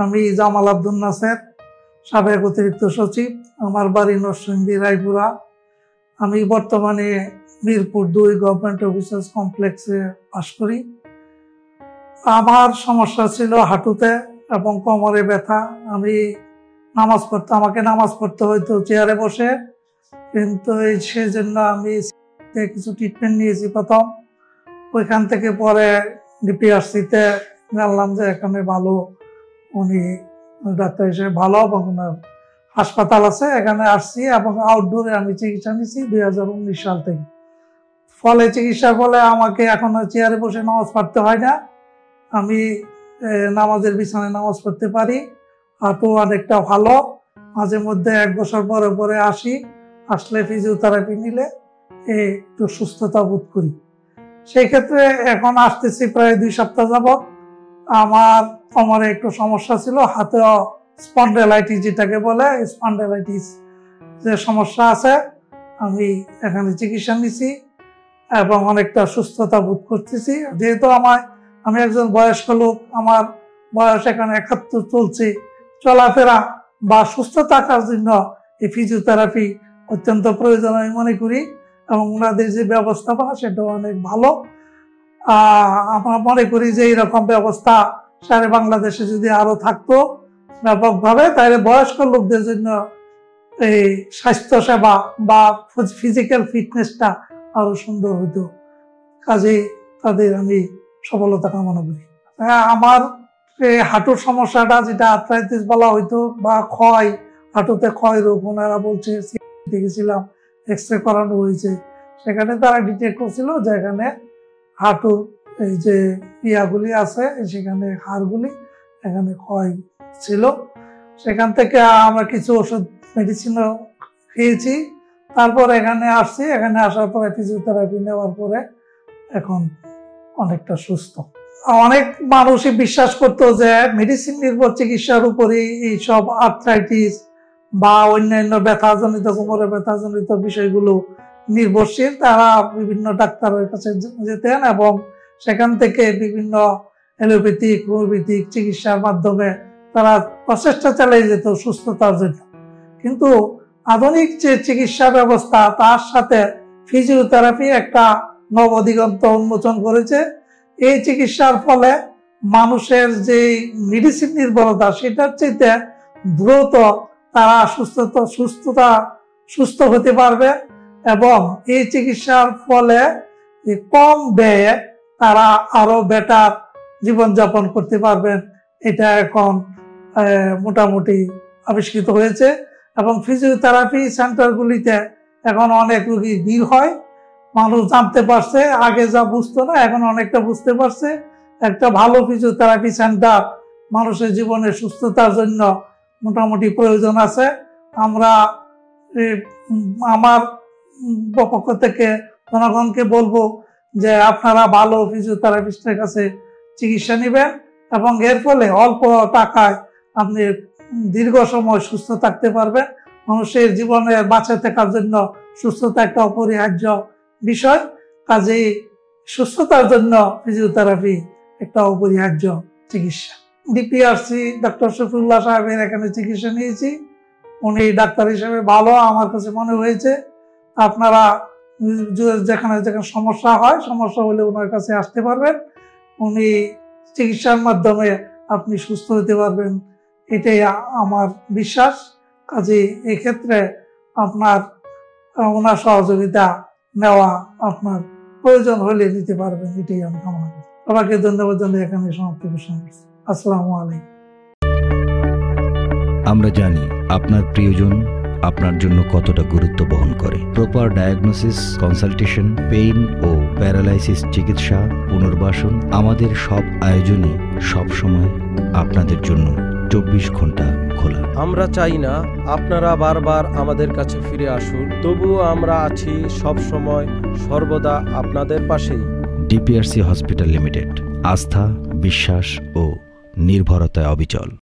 আমি জামাল আব্দুল নাসের, সাবেক অতিরিক্ত সচিব। আমার বাড়ি নরসিংদী রায়পুরা। আমি বর্তমানে মিরপুর 2 গভর্নমেন্ট অফিসার্স কমপ্লেক্সে বাস করি। আমার সমস্যা ছিল হাঁটুতে এবং কোমরে ব্যথা। আমাকে নামাজ পড়তে হইতো চেয়ারে বসে, কিন্তু সেই জন্য আমি কিছু ট্রিটমেন্ট নিয়েছি প্রথম। ওইখান থেকে পরে ডিপিআরসিতে জানলাম যে এখানে ভালো উনি ডাক্তার হিসেবে ভালো এবং ওনার হাসপাতাল আছে, এখানে আসছি এবং আউটডোরে আমি চিকিৎসা নিচ্ছি 2019 সাল থেকে। ফলে চিকিৎসার ফলে আমাকে এখন চেয়ারে বসে নামাজ পড়তে হয় না। আমি নামাজের বিছানায় নামাজ পড়তে পারি। হাঁটু অনেকটা ভালো। মাঝে মধ্যে 1 বছর পরে পরে আসলে ফিজিওথেরাপি নিলে একটু সুস্থতা বোধ করি। সেই ক্ষেত্রে এখন আসতেছি প্রায় 2 সপ্তাহ যাবৎ। আমার কোমরে একটু সমস্যা ছিল, হাতে স্পন্ডাইলাইটিস যেটাকে বলে, স্পন্ডাইলাইটিস যে সমস্যা আছে, আমি এখানে চিকিৎসা নিছি এবং অনেকটা সুস্থতা বোধ করতেছি। যেহেতু আমি একজন বয়স্ক লোক, আমার বয়স এখানে 71 চলছে, চলাফেরা বা সুস্থ থাকার জন্য এই ফিজিওথেরাপি অত্যন্ত প্রয়োজন আমি মনে করি এবং ওনাদের যে ব্যবস্থাপনা সেটাও অনেক ভালো। আমরা মনে করি যে এইরকম ব্যবস্থা সারা বাংলাদেশে যদি আরো থাকতো ব্যাপকভাবে, তাহলে বয়স্ক লোকদের জন্য এই স্বাস্থ্য সেবা বা ফিজিক্যাল ফিটনেসটা আরো সুন্দর হতো। কাজেই তাদের আমি সফলতা কামনা করি। আমার হাঁটুর সমস্যাটা, যেটা আর্থ্রাইটিস বলা হইতো বা হাঁটুতে ক্ষয় রোগ, ওনারা বলছে, দেখেছিলাম, এক্সরে করানো হয়েছে, সেখানে তারা ডিটেক্ট করছিল যে এখানে হাঁটুর এই যে ইয়াগুলি আছে, সেখানে হাড়গুলি এখানে ক্ষয় ছিল। সেখান থেকে আমরা কিছু ওষুধ মেডিসিনও খেয়েছি। তারপর এখানে আসছি, এখানে আসার পরে ফিজিওথেরাপি নেওয়ার পরে এখন অনেকটা সুস্থ। অনেক মানুষই বিশ্বাস করতো যে মেডিসিন নির্ভর চিকিৎসার উপরেই এইসব আর্থ্রাইটিস বা অন্যান্য ব্যথাজনিত, কোমরে ব্যথাজনিত বিষয়গুলো নির্ভরশীল। তারা বিভিন্ন ডাক্তারের কাছে যেতেন এবং সেখান থেকে বিভিন্ন অ্যালোপ্যাথিক, হোমিওপ্যাথিক চিকিৎসার মাধ্যমে তারা প্রচেষ্টা চালিয়ে যেত সুস্থতার জন্য। কিন্তু আধুনিক যে চিকিৎসা ব্যবস্থা, তার সাথে ফিজিওথেরাপি একটা নবদিগন্ত উন্মোচন করেছে। এই চিকিৎসার ফলে মানুষের যে মেডিসিন নির্ভরতা, সেটার চাইতে দ্রুত তারা সুস্থ হতে পারবে এবং এই চিকিৎসার ফলে কম ব্যয়ে তারা আরো বেটার জীবনযাপন করতে পারবেন। এটা এখন মোটামুটি আবিষ্কৃত হয়েছে এবং ফিজিওথেরাপি সেন্টারগুলিতে এখন অনেক রোগী ভিড় হয়। মানুষ জানতে পারছে, আগে যা বুঝতো না এখন অনেকটা বুঝতে পারছে। একটা ভালো ফিজিওথেরাপি সেন্টার মানুষের জীবনের সুস্থতার জন্য মোটামুটি প্রয়োজন আছে। আমার পক্ষ থেকে জনগণকে বলবো যে আপনারা ভালো ফিজিওথেরাপিস্টের কাছে চিকিৎসা নেবেন এবং এর ফলে অল্প টাকায় আপনি দীর্ঘ সময় সুস্থ থাকতে পারবেন। মানুষের জীবনে বাঁচে থাকার জন্য সুস্থতা একটা অপরিহার্য বিষয়। কাজেই সুস্থতার জন্য ফিজিওথেরাপি একটা অপরিহার্য চিকিৎসা। ডিপিআরসি ডক্টর শফিউল্লাহ সাহেবের এখানে চিকিৎসা নিয়েছি। উনি ডাক্তার হিসেবে ভালো আমার কাছে মনে হয়েছে। আপনারা যেখানে সমস্যা হলে ওনার কাছে আসতে পারবেন। উনি চিকিৎসার মাধ্যমে আপনি সুস্থ হতে পারবেন, এটাই আমার বিশ্বাস। কাজেই এক্ষেত্রে ওনার সহযোগিতা নেওয়া আপনার প্রয়োজন হলে নিতে পারবেন, এটাই আমি কামনা করি। সবাইকে ধন্যবাদ জানিয়ে এখানে সমাপ্তি ঘোষণা করছি। আসসালামু আলাইকুম। আমরা জানি আপনার প্রিয়জন আপনার জন্য কতটা গুরুত্ব বহন করে। প্রপার ডায়াগনোসিস, কনসালটেশন, পেইন ও প্যারালাইসিস চিকিৎসা, পুনর্বাসন, আমাদের সব আয়োজনই সবসময় আপনাদের জন্য 24 ঘন্টা খোলা। আমরা চাই না আপনারা বারবার আমাদের কাছে ফিরে আসুন, তবুও আমরা আছি সব সময় সর্বদা আপনাদের পাশেই। ডিপিআরসি হসপিটাল লিমিটেড, আস্থা, বিশ্বাস ও নির্ভরতায় অবিচল।